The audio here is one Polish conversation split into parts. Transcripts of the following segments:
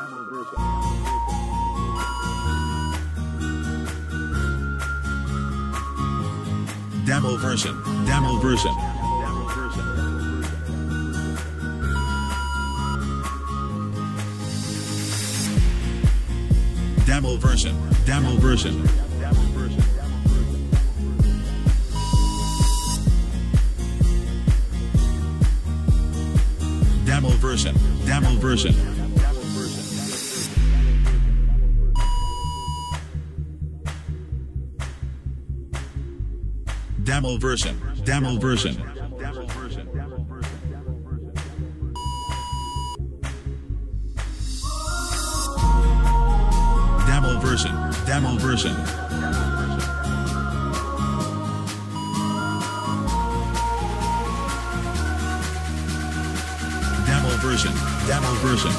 Demo version. Demo version. Demo version. Demo version. Demo version. Demo version. Demo version. Demo version. Demo version. Demo version. Demo version. Demo version.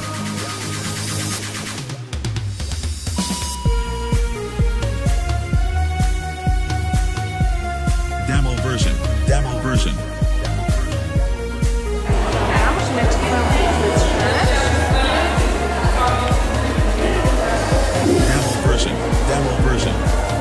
Demo version. Demo version. Demo version. Demo version.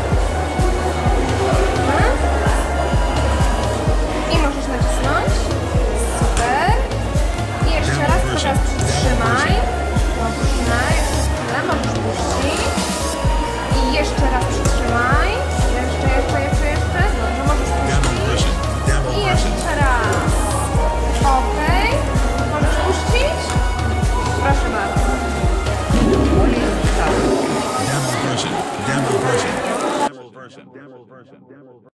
I możesz nacisnąć. Super. I jeszcze raz, teraz przytrzymaj. Dobrze, jeszcze chwilę, możesz puścić. I jeszcze raz przytrzymaj. Jeszcze. Dobrze, możesz puścić. I jeszcze raz. Okej. Możesz puścić. Proszę bardzo. Demo version. Demo version. Demo version. Demo version. Demo version.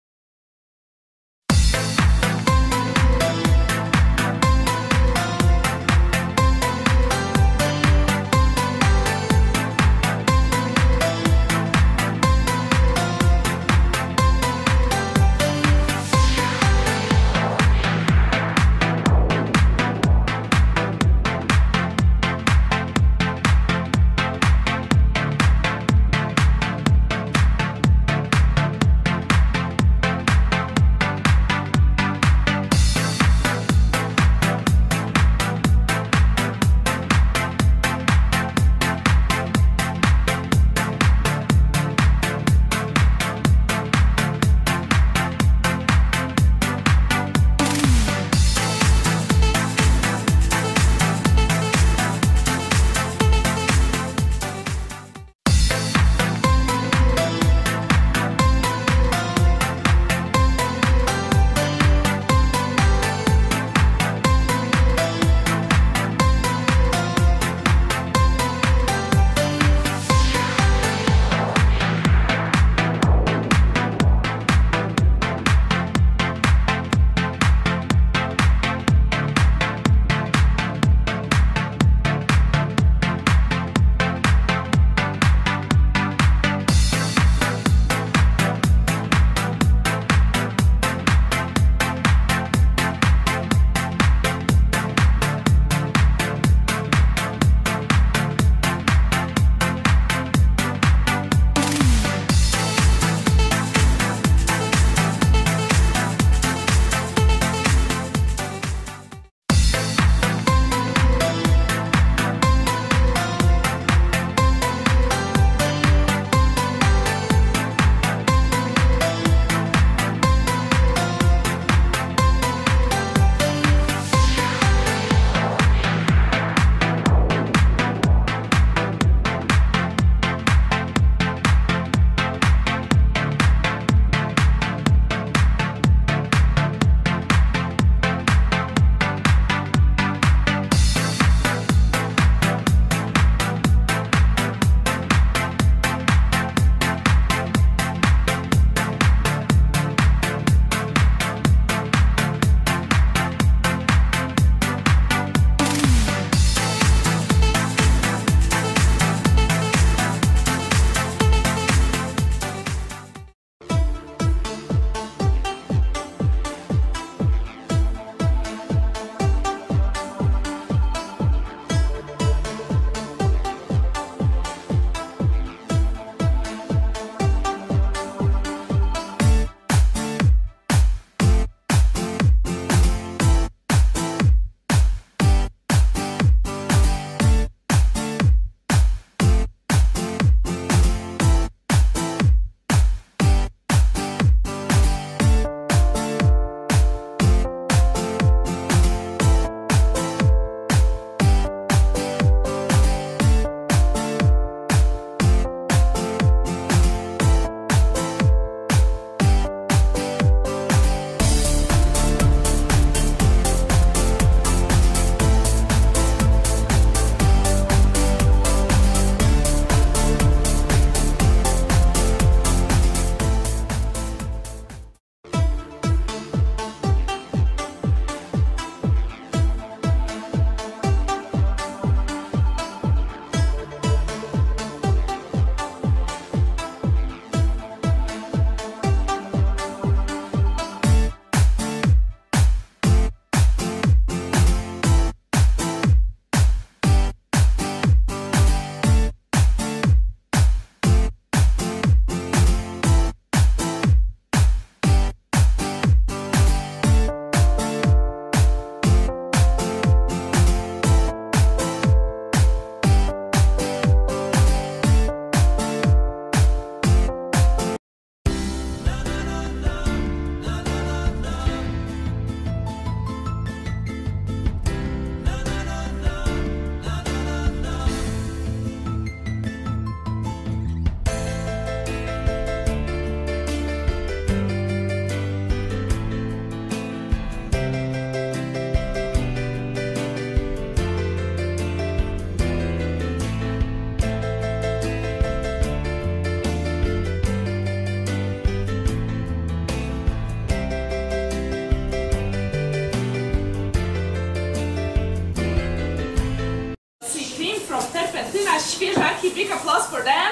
Marki, big applause for them.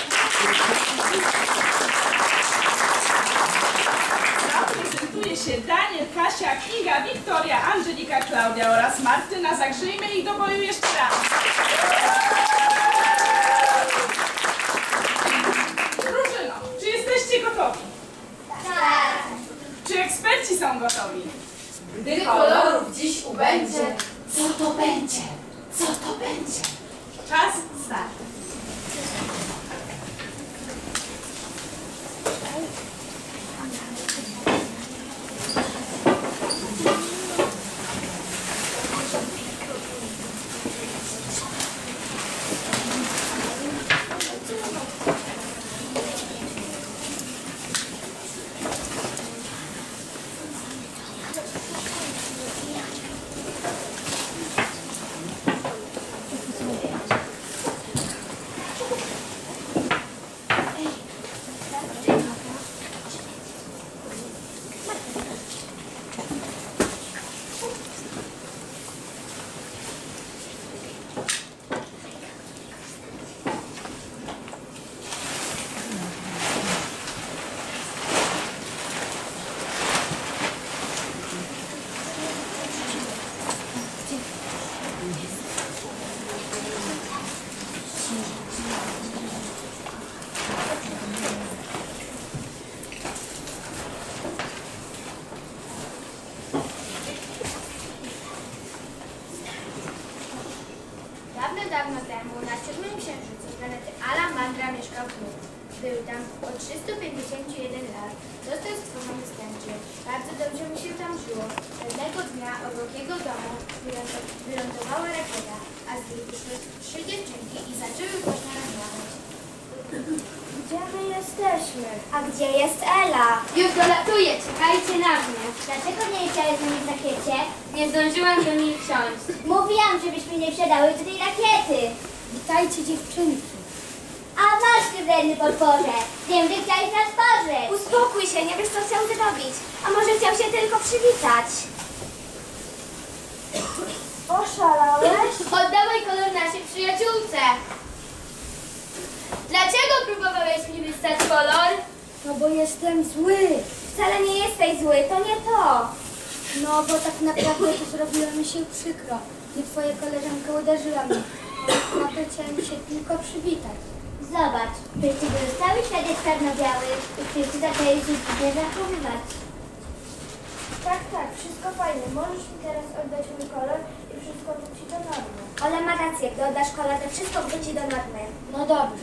Zaprezentuje się Daniel, Kasia, Kinga, Wiktoria, Angelika, Klaudia oraz Martyna. Zagrzejmy ich do boju jeszcze raz. Drużyno, czy jesteście gotowi? Tak. Czy eksperci są gotowi? Gdy kolorów dziś ubędzie, co to będzie? Co to będzie? Czas start. Dawno temu na 7. księżycu planety Alamandra mieszkał Knut. Był tam od 351 lat. Został stworzony z tęczy. Bardzo dobrze mu się tam żyło. Pewnego dnia obok jego domu wylądowała rakieta, a z niej wyszły 3 dziewczynki i zaczęły głośno rozmawiać. Gdzie my jesteśmy? A gdzie jest Ela? Już dolatuję, czekajcie na mnie. Dlaczego nie leciałeś z nami w rakiecie? Nie zdążyłam do niej wsiąść. Mówiłam, żebyśmy nie wsiadały do tej rakiety. Witajcie dziewczynki. A masz ty wredny potworze. Wiem, że chciałeś nas pożyć. Uspokój się, nie wiesz co chciał zrobić. A może chciał się tylko przywitać? Oszalałeś? Oddawaj kolor naszej przyjaciółce. Dlaczego próbowałeś mi wystać kolor? No bo jestem zły. Wcale nie jesteś zły, to nie to. No bo tak naprawdę to zrobiło mi się przykro. I twoja koleżanka uderzyła mnie. Naprawdę chciałem się tylko przywitać. Zobacz, przecież cały świat jest czarno-biały i wszyscy zaczęli się dziwnie zachowywać. Tak, wszystko fajne. Możesz mi teraz oddać mój kolor i wszystko wróci do normy. Ale ma rację, gdy oddasz kolor, to wszystko wróci do normy. No dobrze.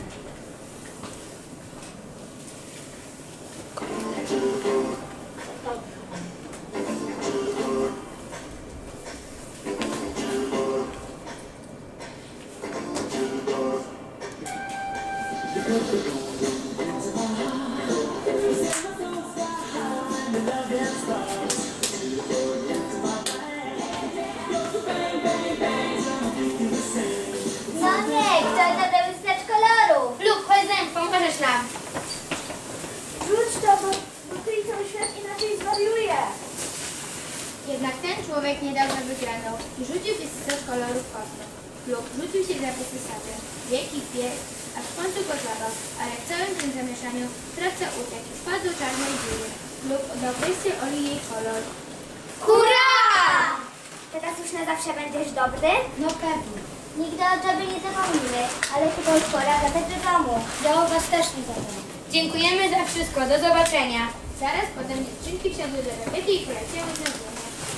No nie, chcę nade wystać koloru. Lub chodź ze mną, pomożesz nam. Rzuć to, bo ty i cały świat inaczej zwariuje. Jednak ten człowiek niedawno wygrał i rzucił wysysacz koloru w kosmos. Lub rzucił się za wysysaczem. Wielki bieg, a w końcu go złapał, ale w całym tym zamieszaniu sprawca uciekł i wpadł do czarnej dziury. Lub oddał kwestię Oli jej kolor. Hurra! Teraz już na zawsze będziesz dobry? No pewnie. Nigdy o tobie nie zapomnimy, ale chyba już pora wracać do domu. Ja o was też nie zapomnę. Dziękujemy za wszystko, do zobaczenia. Zaraz potem dziewczynki wsiadły do rakiety i poleciały na ziemię.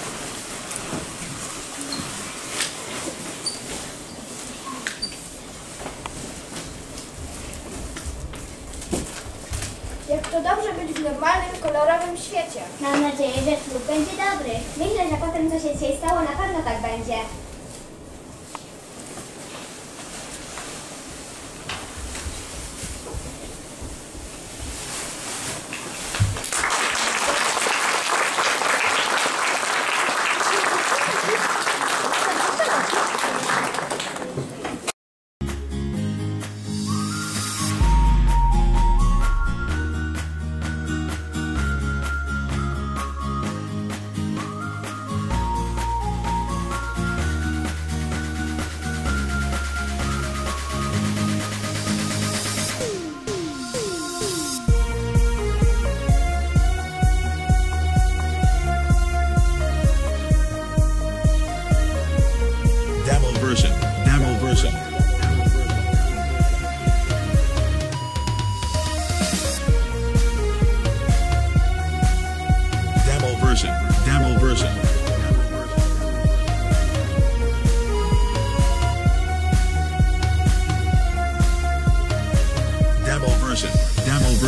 Jak to dobrze być w normalnym, kolorowym świecie. Mam nadzieję, że ślub będzie dobry. Myślę, że po tym, co się dzisiaj stało, na pewno tak będzie.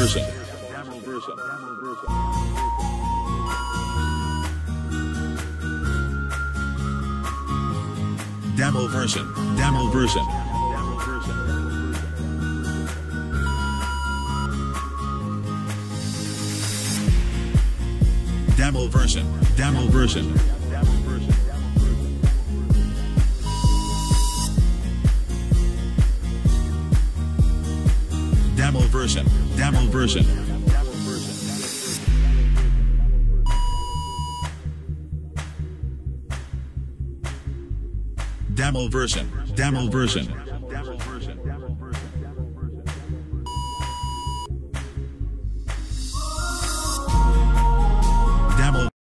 version. Demo version. Demo version. Demo version. Demo version. Demo version. Demo version. Demo version. Demo version. Demo.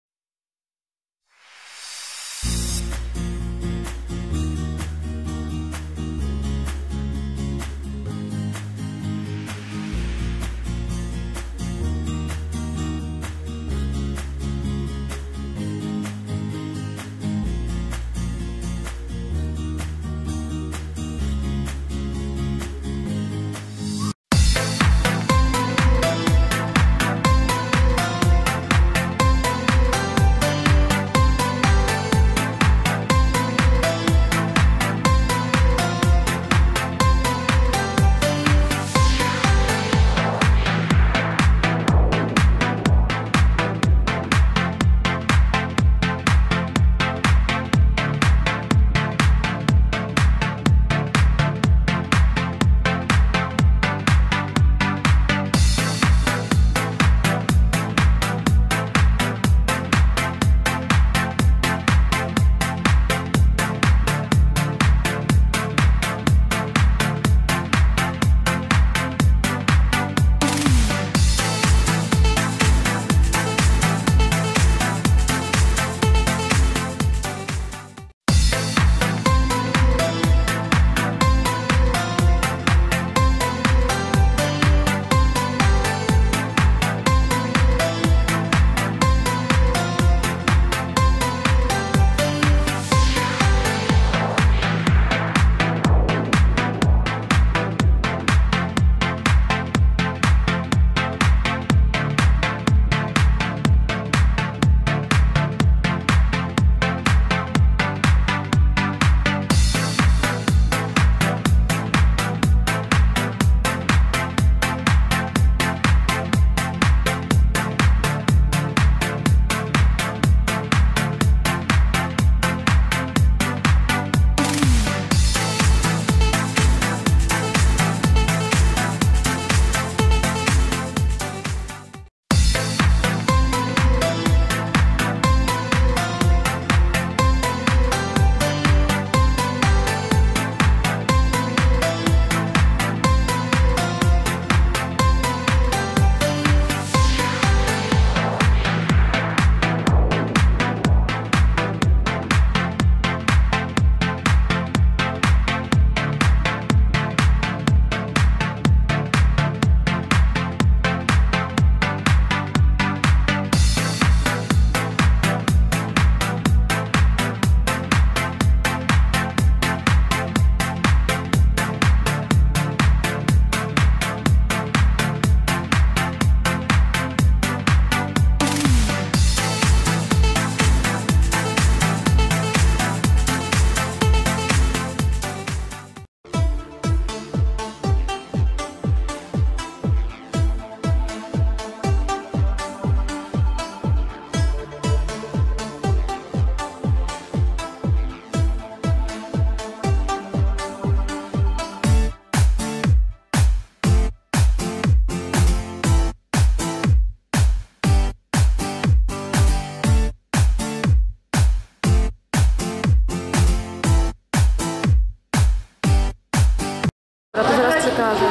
Ja to zaraz przekażę.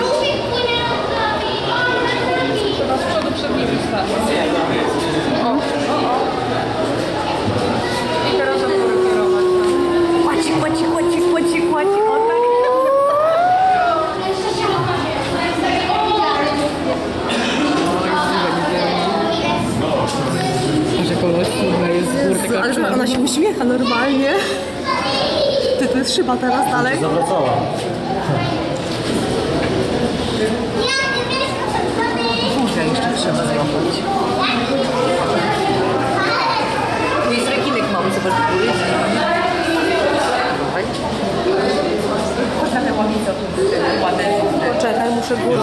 Trzeba z przodu przed nim wystawić. I teraz do góry kierować. Kłaci, kłaci, kłaci, kłaci, kłaci, o tak. Że kolosina jest z Ale że ona się uśmiecha normalnie. Ty, to jest szyba teraz dalej. Zawracała. Poczekaj, muszę górą.